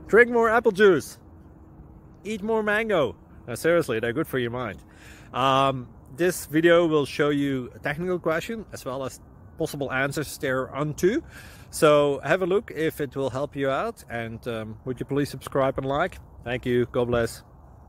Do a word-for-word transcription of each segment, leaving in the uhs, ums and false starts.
Drink more apple juice. Eat more mango. No, seriously, they're good for your mind. Um, this video will show you a technical question as well as possible answers thereunto. So have a look if it will help you out, and um, would you please subscribe and like? Thank you. God bless.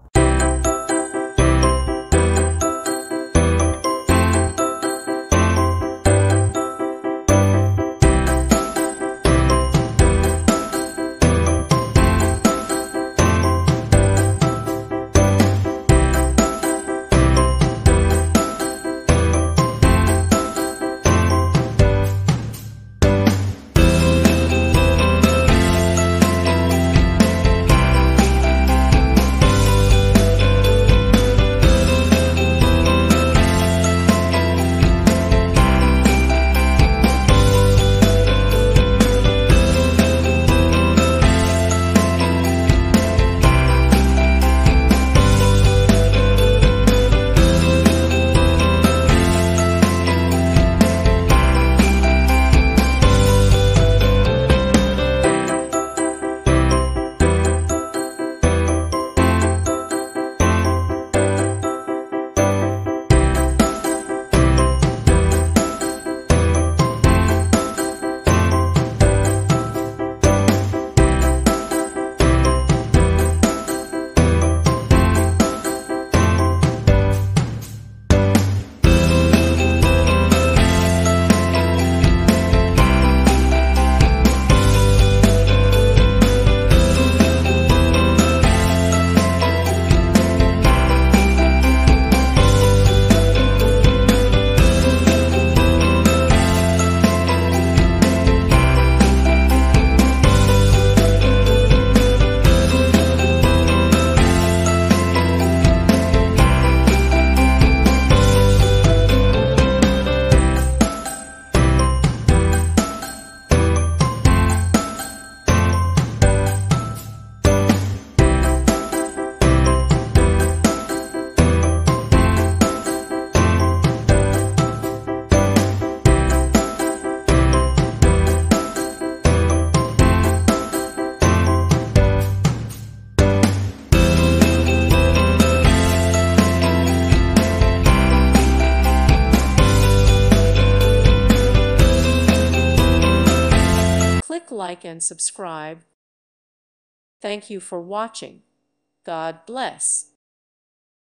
Click like and subscribe. Thank you for watching. God bless.